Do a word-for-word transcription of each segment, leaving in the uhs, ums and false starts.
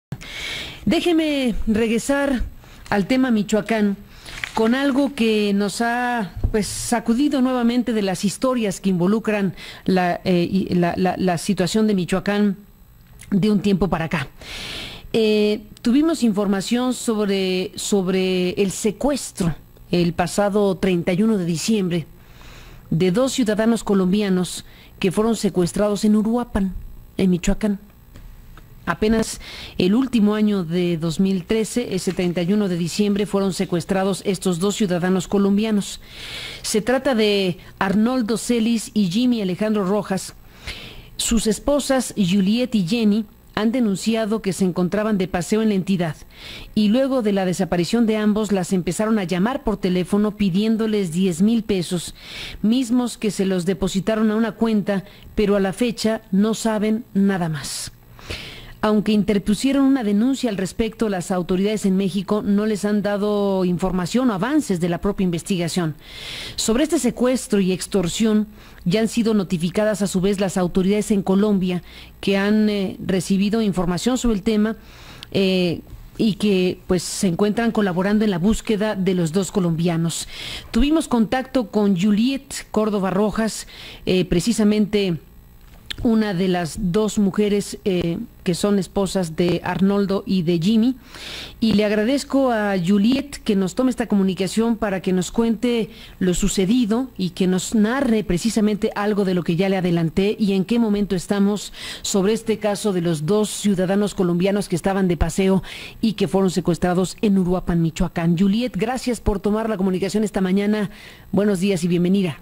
Déjeme regresar al tema Michoacán con algo que nos ha pues sacudido nuevamente de las historias que involucran la, eh, la, la, la situación de Michoacán de un tiempo para acá. Eh, tuvimos información sobre, sobre el secuestro el pasado treinta y uno de diciembre de dos ciudadanos colombianos que fueron secuestrados en Uruapan, en Michoacán. Apenas el último año de dos mil trece, ese treinta y uno de diciembre, fueron secuestrados estos dos ciudadanos colombianos. Se trata de Arnoldo Celis y Jimmy Alejandro Rojas. Sus esposas, Juliet y Jenny, han denunciado que se encontraban de paseo en la entidad y luego de la desaparición de ambos las empezaron a llamar por teléfono pidiéndoles diez mil pesos, mismos que se los depositaron a una cuenta, pero a la fecha no saben nada más. Aunque interpusieron una denuncia al respecto, las autoridades en México no les han dado información o avances de la propia investigación. Sobre este secuestro y extorsión ya han sido notificadas a su vez las autoridades en Colombia, que han eh, recibido información sobre el tema eh, y que pues se encuentran colaborando en la búsqueda de los dos colombianos. Tuvimos contacto con Juliet Córdoba Rojas, eh, precisamente una de las dos mujeres eh, que son esposas de Arnoldo y de Jimmy, y le agradezco a Juliet que nos tome esta comunicación para que nos cuente lo sucedido y que nos narre precisamente algo de lo que ya le adelanté y en qué momento estamos sobre este caso de los dos ciudadanos colombianos que estaban de paseo y que fueron secuestrados en Uruapan, Michoacán. Juliet, gracias por tomar la comunicación esta mañana. Buenos días y bienvenida.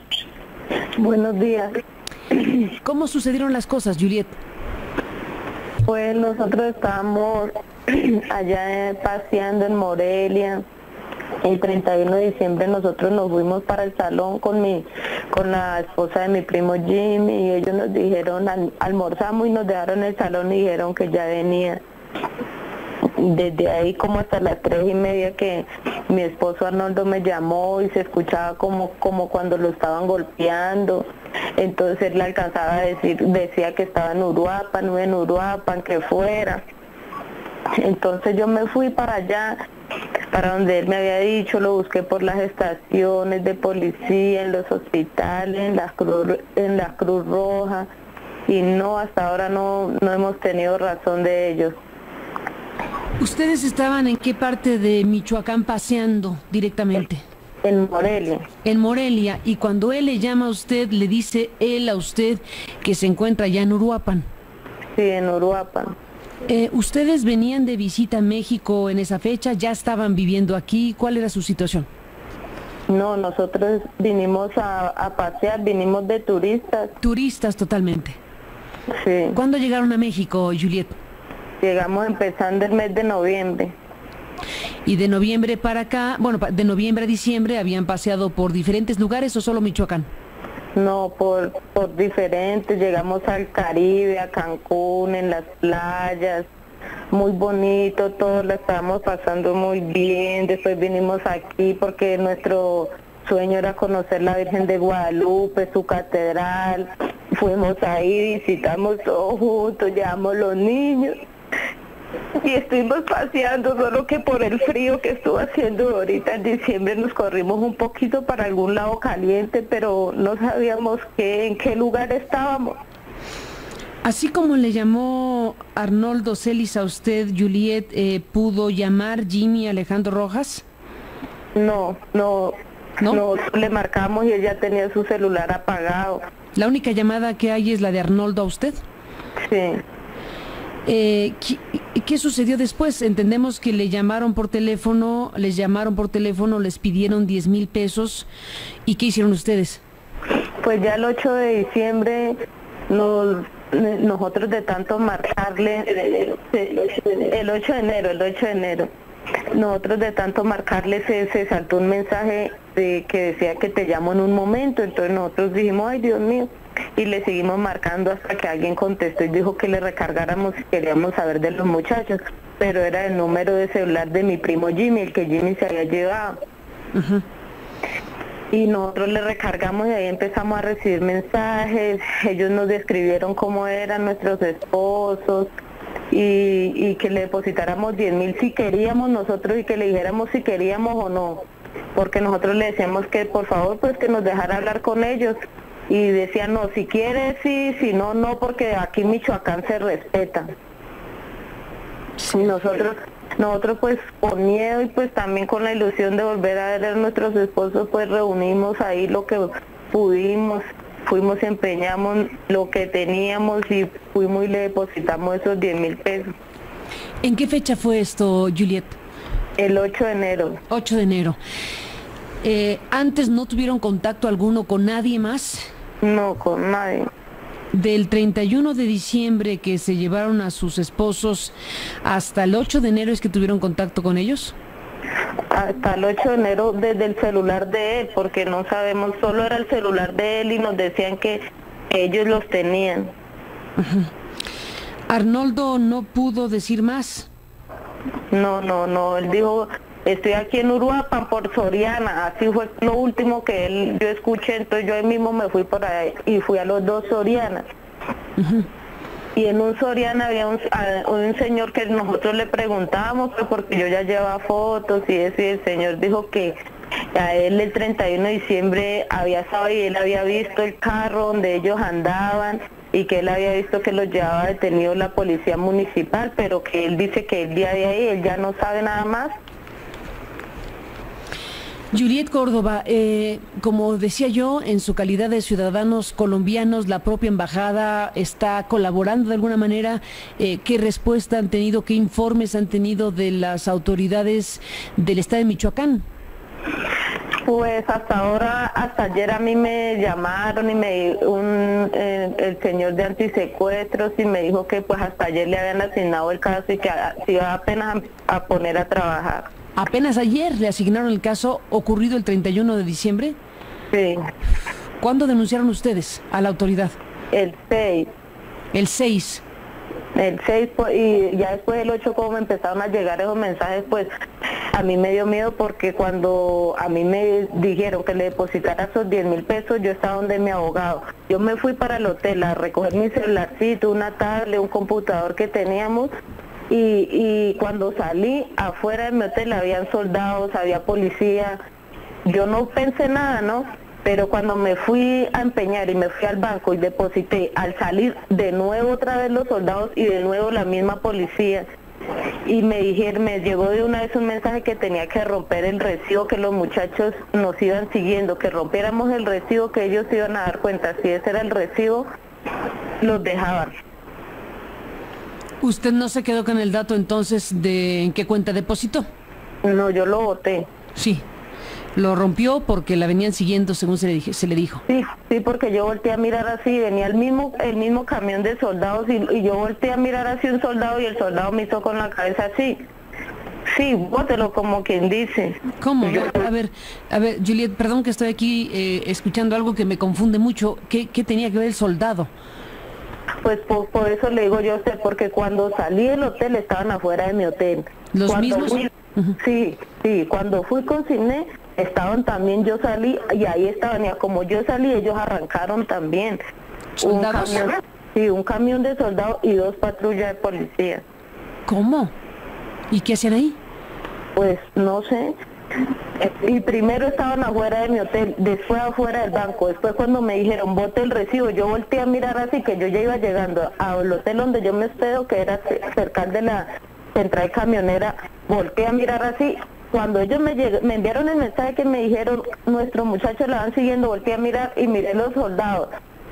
Buenos días. ¿Cómo sucedieron las cosas, Juliet? Pues nosotros estábamos allá eh, paseando en Morelia. El treinta y uno de diciembre nosotros nos fuimos para el salón con mi, con la esposa de mi primo Jimmy, y ellos nos dijeron, al, almorzamos y nos dejaron en el salón y dijeron que ya venía. Desde ahí como hasta las tres y media que mi esposo Arnoldo me llamó y se escuchaba como, como cuando lo estaban golpeando. Entonces él le alcanzaba a decir, decía que estaba en Uruapan, no en Uruapan, que fuera. Entonces yo me fui para allá, para donde él me había dicho, lo busqué por las estaciones de policía, en los hospitales, en la Cruz, en la Cruz Roja, y no, hasta ahora no, no hemos tenido razón de ellos. ¿Ustedes estaban en qué parte de Michoacán paseando directamente? En Morelia. En Morelia, y cuando él le llama a usted, le dice él a usted que se encuentra ya en Uruapan. Sí, en Uruapan. Eh, ¿Ustedes venían de visita a México en esa fecha? ¿Ya estaban viviendo aquí? ¿Cuál era su situación? No, nosotros vinimos a, a pasear, vinimos de turistas. Turistas totalmente. Sí. ¿Cuándo llegaron a México, Juliet? Llegamos empezando el mes de noviembre. Y de noviembre para acá, bueno, de noviembre a diciembre, ¿habían paseado por diferentes lugares o solo Michoacán? No, por, por diferentes, llegamos al Caribe, a Cancún, en las playas, muy bonito, todos la estábamos pasando muy bien. Después vinimos aquí porque nuestro sueño era conocer la Virgen de Guadalupe, su catedral. Fuimos ahí, visitamos todos juntos, llevamos los niños. Y estuvimos paseando, solo que por el frío que estuvo haciendo ahorita en diciembre nos corrimos un poquito para algún lado caliente, pero no sabíamos qué, en qué lugar estábamos. Así como le llamó Arnoldo Celis a usted, Juliet, eh, ¿pudo llamar Jimmy Alejandro Rojas? No, no, no, no, le marcamos y él ya tenía su celular apagado. ¿La única llamada que hay es la de Arnoldo a usted? Sí. Eh, ¿qué, ¿Qué sucedió después? Entendemos que le llamaron por teléfono, les llamaron por teléfono, les pidieron diez mil pesos. ¿Y qué hicieron ustedes? Pues ya el ocho de diciembre nos, nosotros de tanto marcarle, el ocho de enero, el ocho de enero, nosotros de tanto marcarle se, se saltó un mensaje de, que decía que te llamo en un momento. Entonces nosotros dijimos, ay Dios mío, y le seguimos marcando hasta que alguien contestó y dijo que le recargáramos si queríamos saber de los muchachos, pero era el número de celular de mi primo Jimmy, el que Jimmy se había llevado. Uh-huh. Y nosotros le recargamos y ahí empezamos a recibir mensajes. Ellos nos describieron cómo eran nuestros esposos, y, y que le depositáramos diez mil si queríamos nosotros y que le dijéramos si queríamos o no, porque nosotros le decíamos que por favor pues que nos dejara hablar con ellos y decían no, si quiere sí, si no, no, porque aquí en Michoacán se respeta. Y nosotros, nosotros pues con miedo y pues también con la ilusión de volver a ver a nuestros esposos, pues reunimos ahí lo que pudimos. Fuimos y empeñamos lo que teníamos y fuimos y le depositamos esos diez mil pesos. ¿En qué fecha fue esto, Juliet? El ocho de enero. ocho de enero. Eh, ¿Antes no tuvieron contacto alguno con nadie más? No, con nadie. Del treinta y uno de diciembre que se llevaron a sus esposos hasta el ocho de enero es que tuvieron contacto con ellos. Hasta el ocho de enero desde el celular de él, porque no sabemos, solo era el celular de él y nos decían que ellos los tenían. Uh-huh. ¿Arnoldo no pudo decir más? No, no, no, él dijo, estoy aquí en Uruapan por Soriana, así fue lo último que él, yo escuché, entonces yo ahí mismo me fui por ahí y fui a los dos Sorianas. Uh-huh. Y en un Soriana había un, un señor que nosotros le preguntábamos, pues porque yo ya llevaba fotos y eso, y el señor dijo que a él el treinta y uno de diciembre había estado y él había visto el carro donde ellos andaban y que él había visto que los llevaba detenidos la policía municipal, pero que él dice que el día de ahí él ya no sabe nada más. Juliet Córdoba, eh, como decía yo, en su calidad de ciudadanos colombianos, la propia embajada está colaborando de alguna manera. Eh, ¿Qué respuesta han tenido, qué informes han tenido de las autoridades del estado de Michoacán? Pues hasta ahora, hasta ayer a mí me llamaron y me un eh, el señor de antisecuestros y me dijo que pues hasta ayer le habían asignado el caso y que se iba apenas a, a poner a trabajar. ¿Apenas ayer le asignaron el caso ocurrido el treinta y uno de diciembre? Sí. ¿Cuándo denunciaron ustedes a la autoridad? El seis. El seis. El seis, y ya después del ocho, como me empezaron a llegar esos mensajes, pues a mí me dio miedo porque cuando a mí me dijeron que le depositara esos diez mil pesos, yo estaba donde mi abogado. Yo me fui para el hotel a recoger mi celularcito, una tablet, un computador que teníamos. Y, y cuando salí, afuera de mi hotel habían soldados, había policía. Yo no pensé nada, ¿no? Pero cuando me fui a empeñar y me fui al banco y deposité, al salir de nuevo otra vez los soldados y de nuevo la misma policía. Y me dijeron, me llegó de una vez un mensaje que tenía que romper el recibo, que los muchachos nos iban siguiendo, que rompiéramos el recibo, que ellos se iban a dar cuenta. Si ese era el recibo, los dejaban. ¿Usted no se quedó con el dato entonces de en qué cuenta depositó? No, yo lo boté. Sí, lo rompió porque la venían siguiendo según se le, dije, se le dijo. Sí, sí, porque yo volteé a mirar así, venía el mismo el mismo camión de soldados y, y yo volteé a mirar así un soldado y el soldado me hizo con la cabeza así. Sí, bótelo como quien dice. ¿Cómo? A ver, a ver, Juliet, perdón que estoy aquí eh, escuchando algo que me confunde mucho. ¿Qué, qué tenía que ver el soldado? Pues por, por eso le digo yo a usted, porque cuando salí del hotel estaban afuera de mi hotel. ¿Los cuando mismos? Fui, uh-huh. Sí, sí, cuando fui con Cine estaban también, yo salí y ahí estaban, y como yo salí ellos arrancaron también. ¿Soldados? Un camión, sí, un camión de soldados y dos patrullas de policía. ¿Cómo? ¿Y qué hacían ahí? Pues no sé. Y primero estaban afuera de mi hotel, después afuera del banco, después cuando me dijeron bote el recibo, yo volteé a mirar así, que yo ya iba llegando al hotel donde yo me hospedo, que era cerca de la central camionera, volteé a mirar así, cuando ellos me, lleg me enviaron el mensaje que me dijeron, nuestros muchachos la van siguiendo, volteé a mirar y miré los soldados,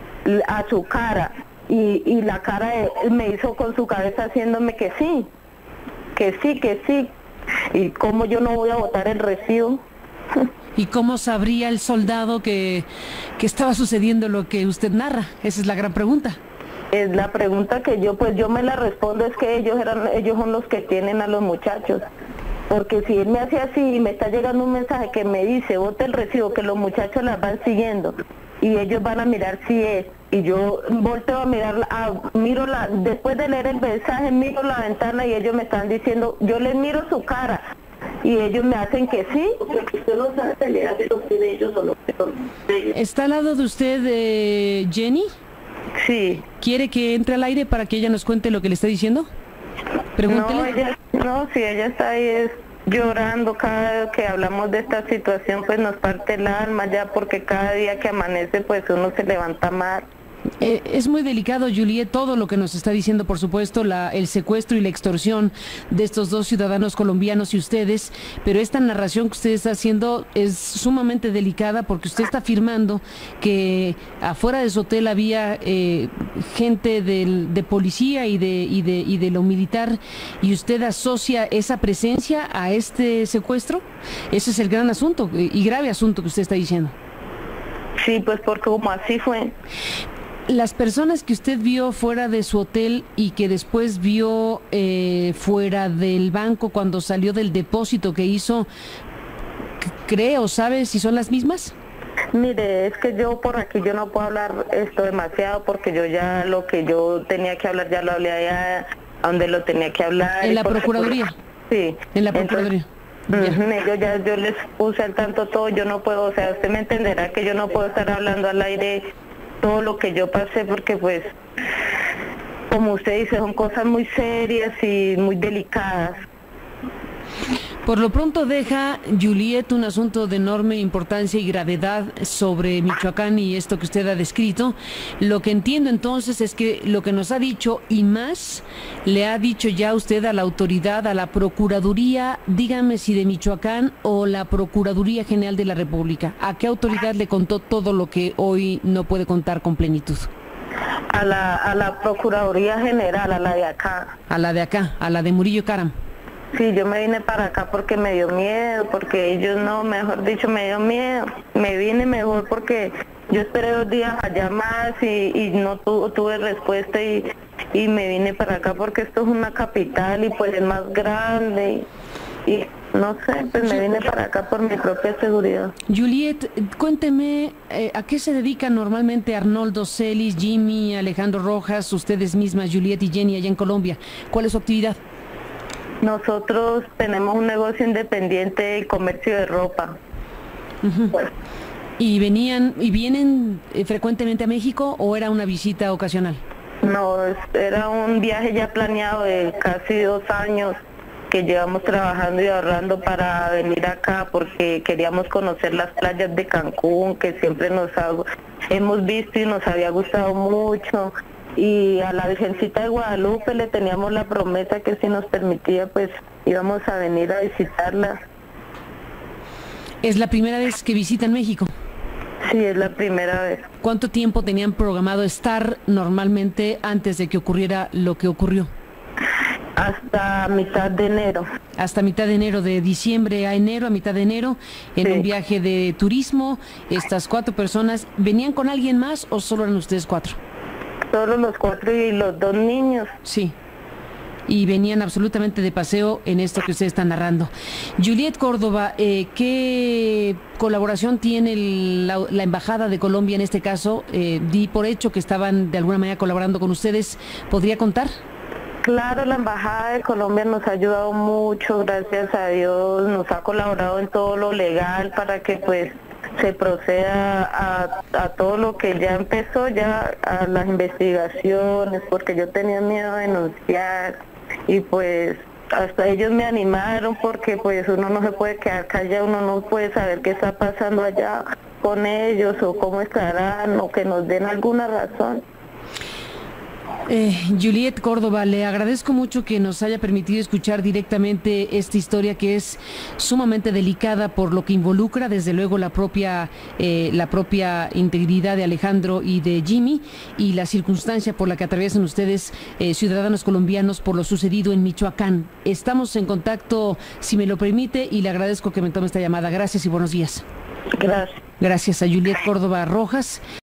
a su cara, y, y la cara de él me hizo con su cabeza haciéndome que sí, que sí, que sí. ¿Y cómo yo no voy a botar el recibo? ¿Y cómo sabría el soldado que, que estaba sucediendo lo que usted narra? Esa es la gran pregunta. Es la pregunta que yo, pues yo me la respondo, es que ellos eran, ellos son los que tienen a los muchachos. Porque si él me hace así y me está llegando un mensaje que me dice, bote el recibo, que los muchachos las van siguiendo y ellos van a mirar si es, y yo volteo a mirar, a, miro la, después de leer el mensaje, miro la ventana y ellos me están diciendo, yo les miro su cara y ellos me hacen que sí. Usted no sabe pelear si los tiene ellos o los ellos. ¿Está al lado de usted eh, Jenny? Sí. ¿Quiere que entre al aire para que ella nos cuente lo que le está diciendo? Pregúntele. No, ella, no, si ella está ahí es llorando cada vez que hablamos de esta situación, pues nos parte el alma ya, porque cada día que amanece pues uno se levanta mal. Eh, es muy delicado, Juliet, todo lo que nos está diciendo, por supuesto, la, el secuestro y la extorsión de estos dos ciudadanos colombianos y ustedes, pero esta narración que usted está haciendo es sumamente delicada porque usted está afirmando que afuera de su hotel había eh, gente del, de policía y de, y, de, y de lo militar, y usted asocia esa presencia a este secuestro. Ese es el gran asunto y grave asunto que usted está diciendo. Sí, pues porque como así fue. Las personas que usted vio fuera de su hotel y que después vio eh, fuera del banco cuando salió del depósito que hizo, ¿cree o sabe si son las mismas? Mire, es que yo por aquí yo no puedo hablar esto demasiado porque yo ya lo que yo tenía que hablar ya lo hablé allá a donde lo tenía que hablar. ¿En la Procuraduría? Sí. En la Procuraduría. Entonces, uh-huh, yo ya yo les puse al tanto todo, yo no puedo, o sea, usted me entenderá que yo no puedo estar hablando al aire todo lo que yo pasé porque pues, como usted dice, son cosas muy serias y muy delicadas. Por lo pronto deja, Juliet, un asunto de enorme importancia y gravedad sobre Michoacán y esto que usted ha descrito. Lo que entiendo entonces es que lo que nos ha dicho y más, le ha dicho ya usted a la autoridad, a la Procuraduría, dígame si de Michoacán o la Procuraduría General de la República. ¿A qué autoridad le contó todo lo que hoy no puede contar con plenitud? A la, a la Procuraduría General, a la de acá. A la de acá, a la de Murillo Karam. Sí, yo me vine para acá porque me dio miedo, porque ellos no, mejor dicho, me dio miedo. Me vine mejor porque yo esperé dos días allá más y, y no tu, tuve respuesta y, y me vine para acá porque esto es una capital y pues es más grande y, y no sé, pues me vine para acá por mi propia seguridad. Juliet, cuénteme, eh, ¿a qué se dedican normalmente Arnoldo Celis, Jimmy, Alejandro Rojas, ustedes mismas, Juliet y Jenny, allá en Colombia? ¿Cuál es su actividad? Nosotros tenemos un negocio independiente de comercio de ropa. Uh-huh. Bueno. ¿Y venían y vienen eh, frecuentemente a México o era una visita ocasional? No, era un viaje ya planeado de casi dos años que llevamos trabajando y ahorrando para venir acá porque queríamos conocer las playas de Cancún, que siempre nos ha, hemos visto y nos había gustado mucho. Y a la Virgencita de Guadalupe le teníamos la promesa que si nos permitía pues íbamos a venir a visitarla. ¿Es la primera vez que visitan México? Sí, es la primera vez. ¿Cuánto tiempo tenían programado estar normalmente antes de que ocurriera lo que ocurrió? Hasta mitad de enero. Hasta mitad de enero, de diciembre a enero, a mitad de enero, en sí. Un viaje de turismo. Estas cuatro personas, ¿venían con alguien más o solo eran ustedes cuatro? Solo los cuatro y los dos niños. Sí. Y venían absolutamente de paseo en esto que usted está narrando. Juliet Córdoba, eh, ¿qué colaboración tiene el, la, la Embajada de Colombia en este caso? Eh, di por hecho que estaban de alguna manera colaborando con ustedes. ¿Podría contar? Claro, la Embajada de Colombia nos ha ayudado mucho, gracias a Dios. Nos ha colaborado en todo lo legal para que pues se proceda a, a todo lo que ya empezó, ya a las investigaciones, porque yo tenía miedo de denunciar y pues hasta ellos me animaron porque pues uno no se puede quedar callado, uno no puede saber qué está pasando allá con ellos o cómo estarán o que nos den alguna razón. Eh, Juliet Córdoba, le agradezco mucho que nos haya permitido escuchar directamente esta historia que es sumamente delicada por lo que involucra desde luego la propia eh, la propia integridad de Alejandro y de Jimmy y la circunstancia por la que atraviesan ustedes eh, ciudadanos colombianos por lo sucedido en Michoacán. Estamos en contacto, si me lo permite, y le agradezco que me tome esta llamada. Gracias y buenos días. Gracias. Gracias a Juliet Córdoba Rojas.